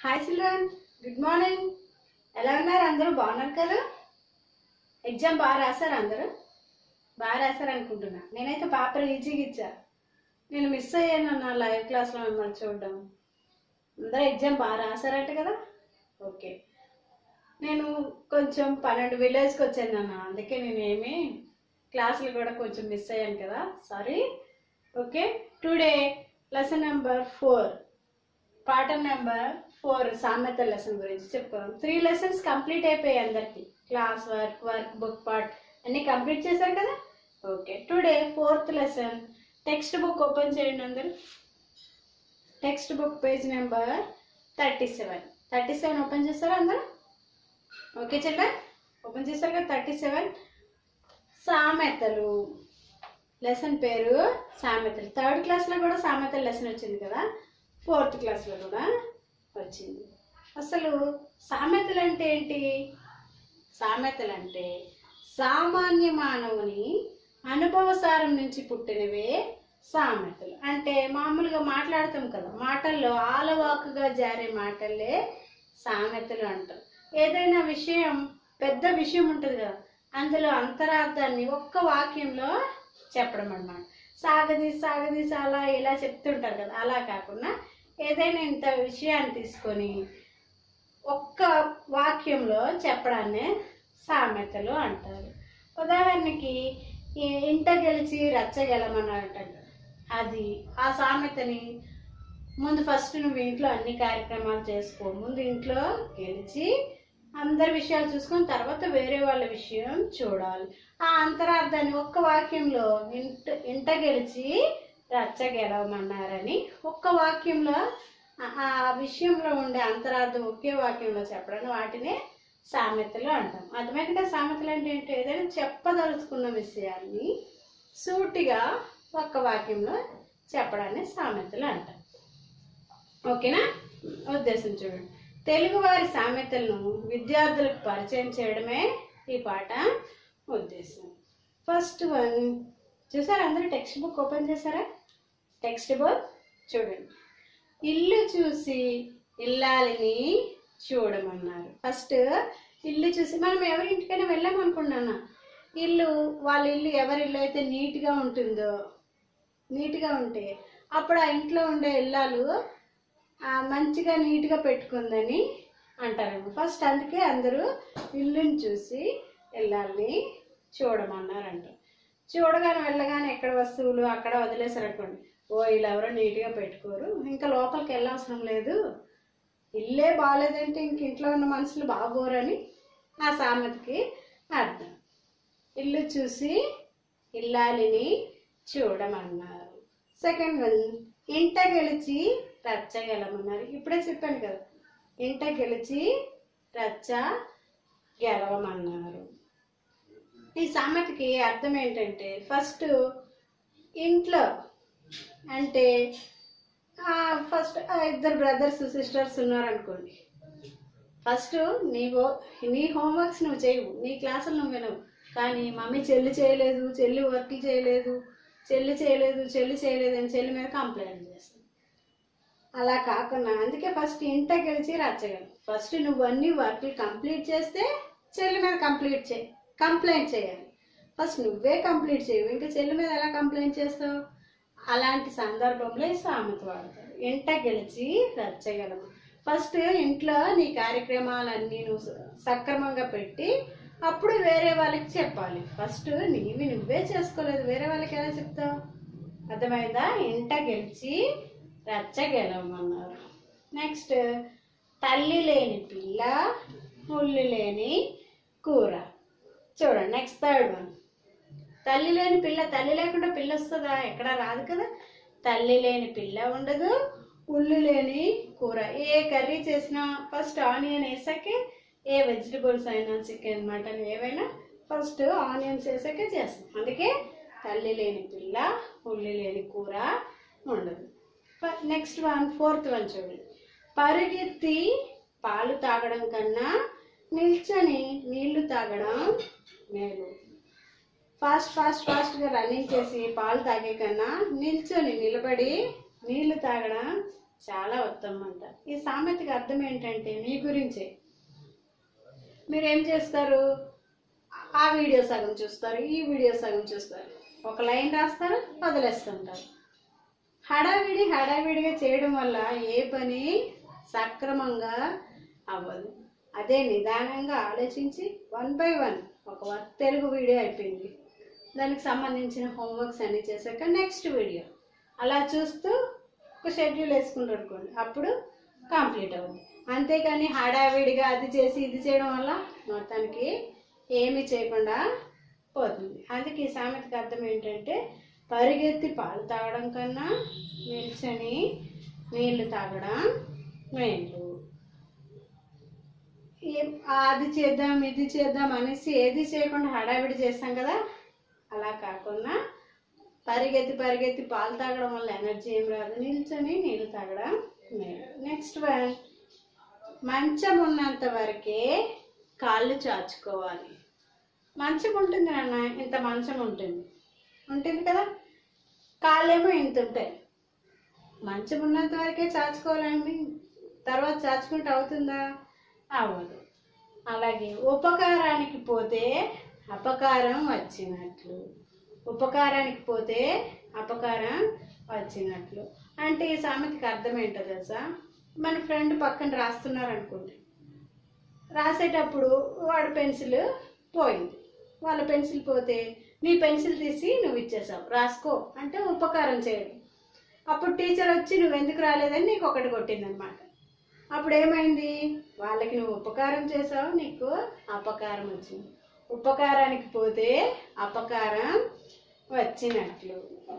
Hi children, good morning. ఎలా ఉన్నారు? అందరూ బాగున్నారు కదా? ఎగ్జామ్ బాగా రాశారు? అందరూ బాగా రాశారు అనుకుంటున్నా. నేనైతే పేపర్ ఈజీగా ఇచ్చా. నేను మిస్ అయ్యాను నా లైవ్ క్లాస్లో మిమ్మల్ని చూడడం. అందరూ ఎగ్జామ్ బాగా రాశారంట కదా? ఓకే. నేను కొంచెం 12 విలేజ్కి వచ్చాను అన్న, అందుకే నేనేమి క్లాసులు కూడా కొంచెం మిస్ అయ్యాను కదా, sorry. Okay, today lesson number 4, పాఠం నెంబర్ 4 సామెత లెసన్ గురించి చెప్పుకోవాలి. 3 లెసన్స్ కంప్లీట్ అయిపోయాయి అందరికి. క్లాస్ వర్క్ బుక్ పార్ట్ అన్ని కంప్లీట్ చేశారు కదా. Okay, today 4th lesson. Text book open చేయండి అందరు. Text book page number 37 open చేస్తారా అందరు? ఓకే చిల్డ్రన్, ఓపెన్ చేస్తారు కదా. 37 సామెతలు. లెసన్ పేరు సామెతలు. 3rd క్లాస్లో కూడా సామెతల లెసన్ వచ్చింది కదా, 4th క్లాస్లో కూడా వచ్చింది. అసలు సామెతలు అంటే ఏంటి? సామెతలు అంటే సామాన్య మానవుని అనుభవసారం నుంచి పుట్టినవే సామెతలు. అంటే మామూలుగా మాట్లాడతాం కదా, మాటల్లో ఆలవాకుగా జారే మాటలే సామెతలు అంటారు. ఏదైనా విషయం, పెద్ద విషయం ఉంటుంది కదా, అందులో అంతరార్థాన్ని ఒక్క వాక్యంలో చెప్పడం అన్నమాట. సాగదీసి అలా ఇలా చెప్తుంటారు కదా, అలా కాకుండా ఏదైనా ఇంత విషయాన్ని తీసుకొని ఒక్క వాక్యంలో చెప్పడాన్నే సామెతలు అంటారు. ఉదాహరణకి ఇంట గెలిచి రచ్చగెలమన్నట్టు, అది ఆ సామెతని ముందు ఫస్ట్ నువ్వు ఇంట్లో అన్ని కార్యక్రమాలు చేసుకో, ముందు ఇంట్లో గెలిచి అందరి విషయాలు చూసుకొని తర్వాత వేరే వాళ్ళ విషయం చూడాలి. ఆ అంతరార్థాన్ని ఒక్క వాక్యంలో ఇంట గెలిచి రచ్చ గెలవమన్నారని ఒక్క వాక్యంలో ఆ విషయంలో ఉండే అంతరార్థం ఒకే వాక్యంలో చెప్పడం, వాటినే సామెతలు అంటాం. అర్థమైందిగా సామెతలు అంటే ఏంటో? ఏదైనా చెప్పదలుచుకున్న విషయాన్ని సూటిగా ఒక్క వాక్యంలో చెప్పడాన్ని సామెతలు అంటాం. ఓకేనా? ఉద్దేశం చూడండి. తెలుగువారి సామెతలను విద్యార్థులకు పరిచయం చేయడమే ఈ పాట ఉద్దేశం. ఫస్ట్ వన్ చూసారా అందరూ? టెక్స్ట్ బుక్ ఓపెన్ చేశారా? టెక్స్ట్ బుక్ చూడండి. ఇల్లు చూసి ఇల్లాలిని చూడమన్నారు. ఫస్ట్ ఇల్లు చూసి, మనం ఎవరింటికైనా వెళ్ళామనుకున్నాను, ఇల్లు వాళ్ళ ఇల్లు ఎవరి ఇల్లు అయితే నీట్గా ఉంటుందో, నీట్గా ఉంటే అప్పుడు ఆ ఇంట్లో ఉండే ఇల్లాలు మంచిగా నీట్గా పెట్టుకుందని అంటారు. ఫస్ట్ అందుకే అందరూ ఇల్లుని చూసి ఇల్లాలని చూడమన్నారంట. చూడగానే వెళ్ళగానే ఎక్కడ వస్తువులు అక్కడ వదిలేసారు అనుకోండి, ఓ వీళ్ళు ఎవరో నీట్గా పెట్టుకోరు, ఇంకా లోపలికి వెళ్ళవసరం లేదు, ఇల్లే బాగాలేదంటే ఇంక ఇంట్లో ఉన్న మనుషులు బాగోరని ఆ సామెతకి అర్థం. ఇల్లు చూసి ఇల్లాలిని చూడమన్నారు. సెకండ్ వన్, ఇంట గెలిచి రచ్చ గెలవమన్నారు. ఇప్పుడే చెప్పాను కదా, ఇంట గెలిచి రచ్చ గెలవమన్నారు. ఈ సామెతకి అర్థం ఏంటంటే, ఫస్ట్ ఇంట్లో అంటే ఫస్ట్ ఇద్దరు బ్రదర్స్ సిస్టర్స్ ఉన్నారనుకోండి, ఫస్ట్ నీ హోంవర్క్స్ నువ్వు చేయవు, నీ క్లాసులు నువ్వు వినవు, కానీ మమ్మీ చెల్లి చేయలేదు, చెల్లి వర్క్ చేయలేదు, చెల్లి చేయలేదు అని చెల్లి మీద కంప్లైంట్ చేస్తాను. అలా కాకుండా అందుకే ఫస్ట్ ఇంట గెలిచి రచ్చగలవు. ఫస్ట్ నువ్వు అన్ని వర్క్లు కంప్లీట్ చేస్తే చెల్లి మీద కంప్లైంట్ చేయాలి. ఫస్ట్ నువ్వే కంప్లీట్ చేయవు, ఇంకా చెల్లి మీద ఎలా కంప్లైంట్ చేస్తావు? అలాంటి సందర్భంలో ఈ సామెత వాడతారు. ఇంట గెలిచి రచ్చగలవు. ఫస్ట్ ఇంట్లో నీ కార్యక్రమాలన్నీ నువ్వు సక్రమంగా పెట్టి అప్పుడు వేరే వాళ్ళకి చెప్పాలి. ఫస్ట్ నీవి నువ్వే చేసుకోలేదు, వేరే వాళ్ళకి ఎలా చెప్తావు? అర్థమైందా? ఇంట గెలిచి రచ్చ గెలవమన్నారు. నెక్స్ట్, తల్లి లేని పిల్ల ముళ్ళు లేని కూర. చూడండి నెక్స్ట్ థర్డ్ వన్. తల్లి లేని పిల్ల, తల్లి లేకుండా పిల్ల వస్తుందా? ఎక్కడా రాదు కదా. తల్లి లేని పిల్ల ఉండదు, ఉల్లు లేని కూర. ఏ కర్రీ చేసినా ఫస్ట్ ఆనియన్ వేసాకే, ఏ వెజిటబుల్స్ అయినా చికెన్ మటన్ ఏవైనా ఫస్ట్ ఆనియన్స్ వేసాకే చేస్తాం. అందుకే తల్లి లేని పిల్ల ఉల్లి లేని కూర ఉండదు. నెక్స్ట్ వన్, 4th వన్ చూడండి. పరుగెత్తి పాలు తాగడం కన్నా నిల్చొని నీళ్లు తాగడం మేలు. ఫాస్ట్గా రన్నింగ్ చేసి పాలు తాగే కన్నా నిల్చొని నిలబడి నీళ్లు తాగడం చాలా ఉత్తమం అంట. ఈ సామెతకి అర్థం ఏంటంటే మీ గురించే. మీరేం చేస్తారు, ఆ వీడియో సగం చూస్తారు, ఈ వీడియో సగం చూస్తారు, ఒక లైన్ రాస్తారు, వదిలేస్తుంటారు. హడావిడిగా చేయడం వల్ల ఏ పని సక్రమంగా అవ్వదు. అదే నిదానంగా ఆలోచించి 1 by 1 ఒక తెలుగు వీడియో అయిపోయింది, దానికి సంబంధించిన హోంవర్క్స్ అన్నీ చేశాక నెక్స్ట్ వీడియో అలా చూస్తూ ఒక షెడ్యూల్ వేసుకుంటారు అనుకోండి, అప్పుడు కంప్లీట్ అవుతుంది. అంతేకాని హడావిడిగా అది చేసి ఇది చేయడం వల్ల మొత్తానికి ఏమీ చేయకుండా పోతుంది. అందుకే ఈ సామెతకి అర్థం ఏంటంటే పరిగెత్తి పాలు తాగడం కన్నా నిల్చొని నీళ్లు తాగడం మేలు. అది చేద్దాం ఇది చేద్దాం అనేసి ఏది చేయకుండా హడావిడి చేస్తాం కదా, అలా కాకుండా పరిగెత్తి పాలు తాగడం వల్ల ఎనర్జీ ఏం రాదు, నిల్చొని నీళ్ళు తాగడం మేలు. నెక్స్ట్ వన్, మంచం ఉన్నంత వరకే కాళ్ళు చాచుకోవాలి. మంచం ఉంటుంది నాన్న, ఇంత మంచం ఉంటుంది కదా, కాళ్ళేమో ఇంత ఉంటాయి. మంచం ఉన్నంత వరకే చాచుకోవాలండి, తర్వాత చాచుకుంటే అవుతుందా? అవ్వదు. అలాగే ఉపకారానికి పోతే అపకారం వచ్చినట్లు. ఉపకారానికి పోతే అపకారం వచ్చినట్లు అంటే ఈ సామెతకి అర్థం ఏంటో తెలుసా? మన ఫ్రెండ్ పక్కన రాస్తున్నారు అనుకోండి, రాసేటప్పుడు వాడు పెన్సిల్ పోయింది, వాళ్ళ పెన్సిల్ పోతే నీ పెన్సిల్ తీసి నువ్వు ఇచ్చేసావు, రాసుకో అంటే ఉపకారం చేయడం. అప్పుడు టీచర్ వచ్చి నువ్వు ఎందుకు రాలేదని నీకు ఒకటి కొట్టింది అనమాట. అప్పుడు ఏమైంది, వాళ్ళకి నువ్వు ఉపకారం చేసావు, నీకు అపకారం వచ్చింది. ఉపకారానికి పోతే అపకారం వచ్చినట్లు.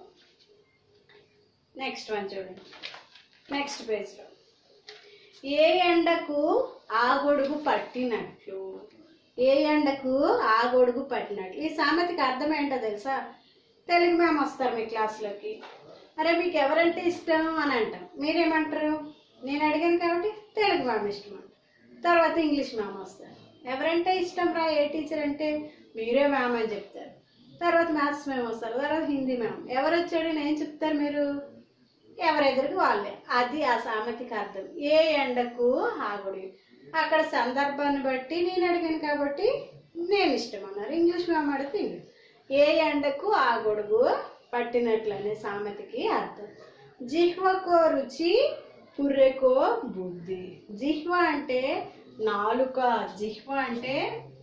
నెక్స్ట్ వన్ చూడండి, నెక్స్ట్ పేజ్లో, ఏ ఎండకు ఆ గొడుగు పట్టినట్లు. ఏ ఎండకు ఆ గొడుగు పట్టినట్లు. ఈ సామెతకి అర్థం ఏంటో తెలుసా? తెలుగు మ్యామ్ వస్తారు మీ క్లాస్లోకి, అరే మీకు ఎవరంటే ఇష్టం అని అంటాం, మీరేమంటారు? నేను అడిగాను కాబట్టి తెలుగు మ్యామ్ ఇష్టం అంట. తర్వాత ఇంగ్లీష్ మ్యామ్ వస్తారు, ఎవరంటే ఇష్టం రా, ఏ టీచర్ అంటే మీరే మ్యామ్ అని చెప్తారు. తర్వాత మ్యాథ్స్ మ్యామ్ వస్తారు, తర్వాత హిందీ మ్యామ్. ఎవరు వచ్చాడు నేను చెప్తారు, మీరు ఎవరెదురికి వాళ్ళే. అది ఆ సామెతకి అర్థం. ఏ ఎండకు ఆగుడి. అక్కడ సందర్భాన్ని బట్టి నేను అడిగాను కాబట్టి నేను ఇష్టం అన్నారు, ఇంగ్లీష్ మ్యామ్ అడిగితే ఇంగ్లీష్. ఏ ఎండకు ఆ గొడుగు పట్టినట్లు అనే సామెతకి అర్థం. జిహ్వకో రుచి పుర్రెకో బుద్ధి. జిహ్వ అంటే నాలుక, జిహ్వ అంటే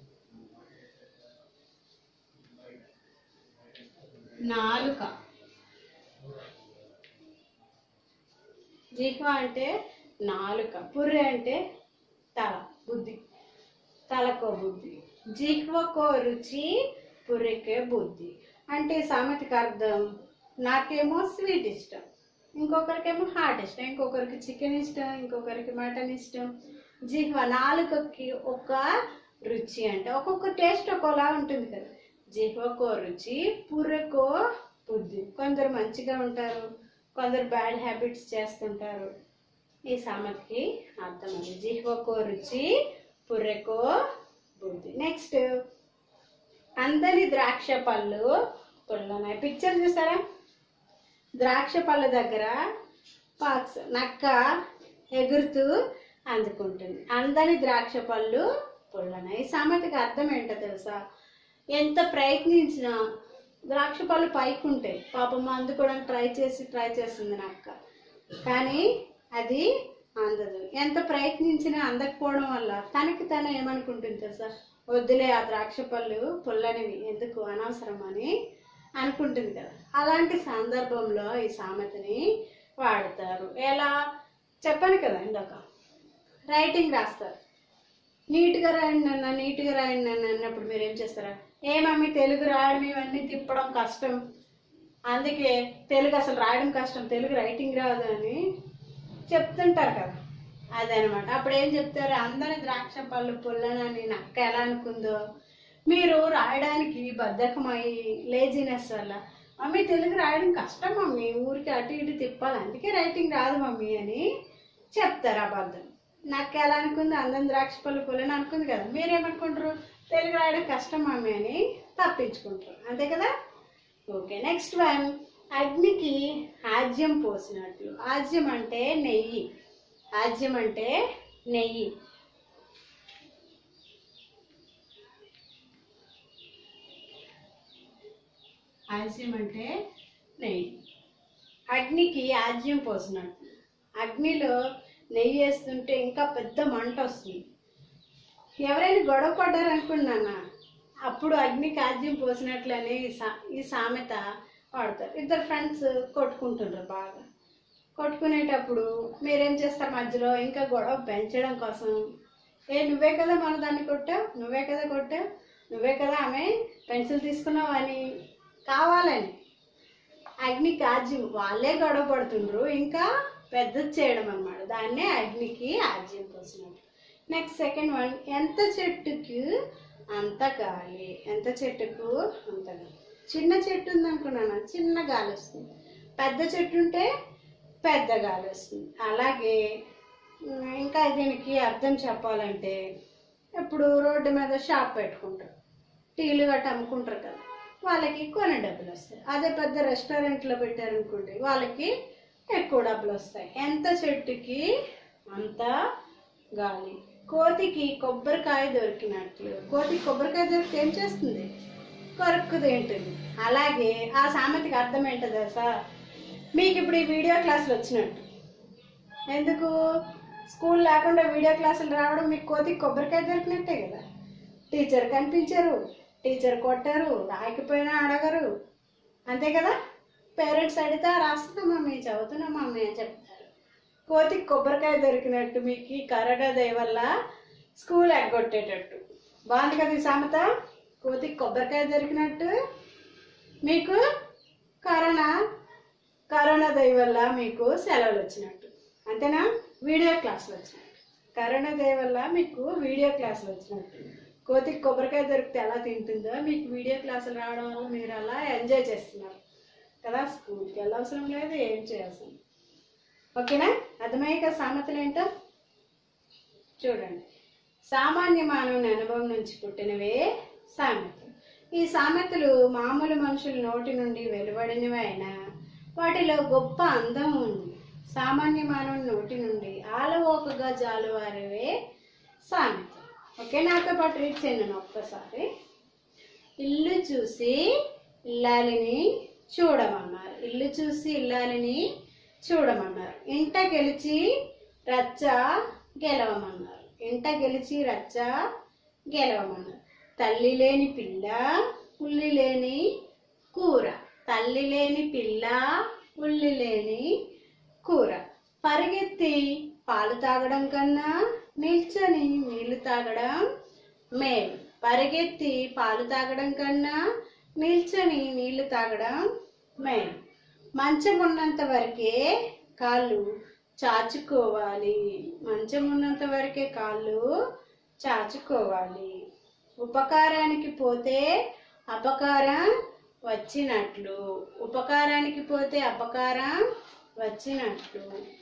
నాలుక, జిహ్వ అంటే నాలుక, పుర్రె అంటే తల, బుద్ధి, తలకో బుద్ధి. జిహ్వకో రుచి పుర్రెకే బుద్ధి అంటే సామెతకి అర్థం, నాకేమో స్వీట్ ఇష్టం, ఇంకొకరికేమో హాట్ ఇష్టం, ఇంకొకరికి చికెన్ ఇష్టం, ఇంకొకరికి మటన్ ఇష్టం. జిహ్వ నాలుకకి ఒక రుచి అంటే ఒక్కొక్క టేస్ట్ ఒక్కోలా ఉంటుంది కదా. జిహ్వకో రుచి పుర్రెకో బుద్ధి. కొందరు మంచిగా ఉంటారు, కొందరు బ్యాడ్ హ్యాబిట్స్ చేస్తుంటారు. ఈ సామెతకి అర్థం అది, జిహ్వకో రుచి పుర్రెకో బుద్ధి. నెక్స్ట్, అందని ద్రాక్ష పళ్ళు పుల్లనాయి. పిక్చర్ చూసారా? ద్రాక్ష పళ్ళ దగ్గర పాక్స్ నక్క ఎగురుతూ అందుకుంటుంది. అందని ద్రాక్ష పళ్ళు పుల్లనాయి. ఈ సామెతకి అర్థం ఏంటో తెలుసా? ఎంత ప్రయత్నించినా ద్రాక్ష పళ్ళు పైకి ఉంటాయి, పాపం అందుకోవడానికి ట్రై చేస్తుంది నక్క, కానీ అది అందదు. ఎంత ప్రయత్నించినా అందకపోవడం వల్ల తనకి తను ఏమనుకుంటుంది తెలుసా? వద్దులే, ఆ ద్రాక్ష పళ్ళు పుల్లనివి, ఎందుకు అనవసరం అని అనుకుంటుంది కదా. అలాంటి సందర్భంలో ఈ సామెతని వాడతారు. ఎలా చెప్పాను కదా ఇందాక, రైటింగ్ రాస్తారు, నీట్గా రాయండి అన్న, నీట్గా రాయండి అన్న అన్నప్పుడు మీరు ఏం చేస్తారా? ఏమమ్మీ తెలుగు రాయడం ఇవన్నీ తిప్పడం కష్టం, అందుకే తెలుగు అసలు రాయడం కష్టం, తెలుగు రైటింగ్ రాదు అని చెప్తుంటారు కదా. అదనమాట. అప్పుడు ఏం చెప్తారు? అందరి ద్రాక్ష పళ్ళు పుల్లనని నక్క ఎలా అనుకుందో, మీరు రాయడానికి బద్ధకమై లేజినెస్ వల్ల మమ్మీ తెలుగు రాయడం కష్టం మమ్మీ, ఊరికి అటు ఇటు తిప్పాలి, అందుకే రైటింగ్ రాదు మమ్మీ అని చెప్తారు. అబద్ధం. నక్క ఎలా అనుకుంది? అందరి ద్రాక్ష పళ్ళు పుల్లని అనుకుంది కదా. మీరేమనుకుంటారు? తెలుగు రాయడం కష్టం మమ్మీ అని తప్పించుకుంటారు, అంతే కదా. ఓకే, నెక్స్ట్ వన్, అగ్నికి ఆజ్యం పోసినట్లు. ఆజ్యం అంటే నెయ్యి. ఆజ్యం అంటే నెయ్యి. ఆజ్యం అంటే నెయ్యి. అగ్నికి ఆజ్యం పోసినట్లు. అగ్నిలో నెయ్యి వేస్తుంటే ఇంకా పెద్ద మంట వస్తుంది. ఎవరైనా గొడవ పడ్డారనుకున్నానా, అప్పుడు అగ్నికి ఆజ్యం పోసినట్లని ఈ సామెత వాడతారు. ఇద్దరు ఫ్రెండ్స్ కొట్టుకుంటుంటారు. బాగా కొట్టుకునేటప్పుడు మీరేం చేస్తారు, మధ్యలో ఇంకా గొడవ పెంచడం కోసం, నువ్వే కదా మన దాన్ని కొట్టావు, నువ్వే కదా కొట్టావు, నువ్వే కదా ఆమె పెన్సిల్ తీసుకున్నావు అని కావాలని అగ్నికి ఆజ్యం, వాళ్ళే గొడవ పడుతుండ్రు ఇంకా పెద్దది చేయడం అన్నమాట. దాన్నే అగ్నికి ఆజ్యం పోసినట్టు. నెక్స్ట్ సెకండ్ వన్, ఎంత చెట్టుకు అంత గాలి. ఎంత చెట్టుకు అంత గాలి. చిన్న చెట్టు ఉందనుకున్నాను, చిన్న గాలి వస్తుంది. పెద్ద చెట్టు ఉంటే పెద్ద గాలి వస్తుంది. అలాగే ఇంకా దీనికి అర్థం చెప్పాలంటే, ఇప్పుడు రోడ్డు మీద షాప్ పెట్టుకుంటారు, టీలు గట్ట అమ్ముకుంటారు కదా, వాళ్ళకి కొన్ని డబ్బులు వస్తాయి. అదే పెద్ద రెస్టారెంట్లో పెట్టారనుకోండి, వాళ్ళకి ఎక్కువ డబ్బులు వస్తాయి. ఎంత చెట్టుకి అంత గాలి. కోతికి కొబ్బరికాయ దొరికినట్లు. కోతికి కొబ్బరికాయ దొరికితే ఏం చేస్తుంది? కొరుక్కు తింటుంది. అలాగే ఆ సామెతకి అర్థం ఏంటో తెలుసా? మీకు ఇప్పుడు ఈ వీడియో క్లాసులు వచ్చినట్టు. ఎందుకు? స్కూల్ లేకుండా వీడియో క్లాసులు రావడం మీకు కోతికి కొబ్బరికాయ దొరికినట్టే కదా. టీచర్ కనిపించరు, టీచర్ కొట్టరు, రాయకపోయినా అడగరు, అంతే కదా. పేరెంట్స్ అడిగితే రాస్తున్నా మమ్మీ, చదువుతున్నా మమ్మీ అని చెప్తారు. కోతికి కొబ్బరికాయ దొరికినట్టు మీకు ఈ కరోనా దయ వల్ల స్కూల్ ఎగ్గొట్టేటట్టు. బాగుంది కదా ఈ సామెత? కోతికి కొబ్బరికాయ దొరికినట్టు మీకు కరోనా దయ వల్ల మీకు సెలవులు వచ్చినట్టు. అంతేనా? వీడియో క్లాసులు వచ్చినట్టు. కరోనా దయ వల్ల మీకు వీడియో క్లాసులు వచ్చినట్టు. కోతికి కొబ్బరికాయ దొరికితే ఎలా తింటుందో మీకు వీడియో క్లాసులు రావడం వల్ల మీరు అలా ఎంజాయ్ చేస్తున్నారు కదా. స్కూల్కి వెళ్ళవసరం లేదు, ఏం చేయాల్సింది. ఓకేనా? అర్థమయ్యే కదా సామెతలు ఏంటో? చూడండి. సామాన్య మానవుని అనుభవం నుంచి పుట్టినవే సామెతలు. ఈ సామెతలు మామూలు మనుషుల నోటి నుండి వెలువడినవి అయినా వాటిలో గొప్ప అందం ఉంది. సామాన్య మానవుని నోటి నుండి ఆలవోకగా జాలువారేవే సామెతలు. ఓకే, నాతో పాటు రీడ్ చేయండి ఒక్కసారి. ఇల్లు చూసి ఇల్లాలిని చూడమన్నారు. ఇల్లు చూసి ఇల్లాలిని చూడమన్నారు. ఇంట గెలిచి రచ్చ గెలవమన్నారు. ఇంట గెలిచి రచ్చ గెలవమన్నారు. తల్లి లేని పిల్ల, ఉల్లి లేని కూర. తల్లి లేని పిల్ల, ఉల్లి లేని కూర. పరిగెత్తి పాలు తాగడం కన్నా నిల్చొని నీళ్లు తాగడం మేలు. పరిగెత్తి పాలు తాగడం కన్నా నిల్చొని నీళ్లు తాగడం మేలు. మంచం ఉన్నంత వరకే కాళ్ళు చాచుకోవాలి. మంచం ఉన్నంత వరకే కాళ్ళు చాచుకోవాలి. ఉపకారానికి పోతే అపకారం వచ్చినట్లు. ఉపకారానికి పోతే అపకారం వచ్చినట్లు.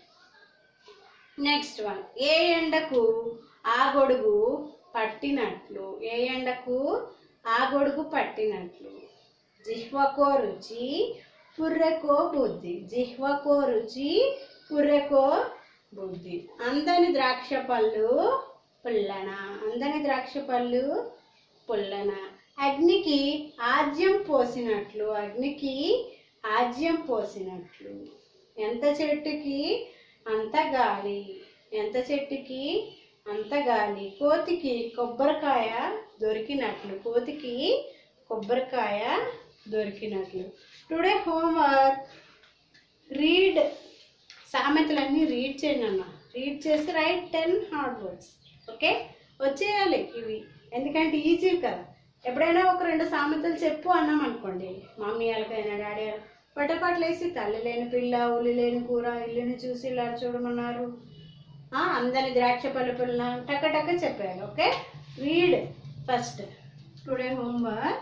నెక్స్ట్ వన్, ఏ ఎండకు ఆ గొడుగు పట్టినట్లు. ఏ ఎండకు ఆ గొడుగు పట్టినట్లు. జిహ్వకో రుచి పుర్రెకో బుద్ధి. జిహ్వకో రుచి పుర్రెకో బుద్ధి. అందని ద్రాక్ష పళ్ళు పుల్లన. అందని ద్రాక్ష పళ్ళు పుల్లన. అగ్నికి ఆజ్యం పోసినట్లు. అగ్నికి ఆజ్యం పోసినట్లు. ఎంత చెట్టుకి అంత గాలి. ఎంత చెట్టుకి అంత గాలి. కోతికి కొబ్బరికాయ దొరికినట్లు. కోతికి కొబ్బరికాయ దొరికినట్లు. Today homework, read. సామెతలన్నీ రీడ్ చేయండి అన్న. రీడ్ చేసి రైట్ 10 హార్డ్ వర్డ్స్. ఓకే, వచ్చేయాలి ఇవి, ఎందుకంటే ఈజీ కదా. ఎప్పుడైనా ఒక 2 సామెతలు చెప్పు అన్నాం అనుకోండి, మమ్మీ వాళ్ళకైనా డాడీ పటపట్లేసి తల్లి లేని పిల్ల, ఉల్లి లేని కూర, ఇల్లుని చూసి ఇలా చూడమన్నారు, అందని ద్రాక్ష పళ్ళు పుల్ల, టక్క టక్క చెప్పారు. Okay, read first. Today homework,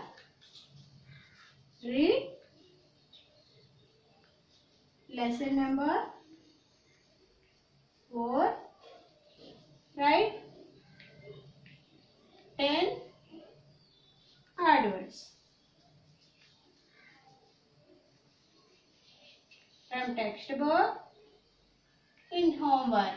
read lesson number 4, write 10 hard words. from textbook in homework.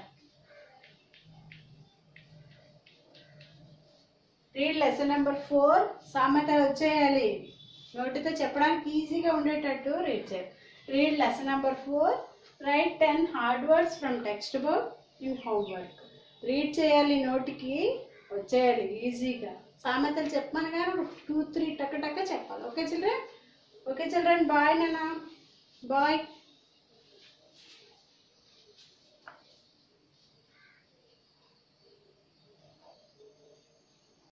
Read lesson number 4. సామెతలు వచ్చేయాలి, నోటితో చెప్పడానికి ఈజీగా ఉండేటట్టు రీడ్ చేయాలి. Read lesson number 4. Write 10 hard words from text book in homework. Read చేయాలి, నోటికి వచ్చేయాలి ఈజీగా. సామెతలు చెప్పమనగా 2-3 టక్క టక్క చెప్పాలి. Okay children? Okay children, bye నాన్న, బాయ్.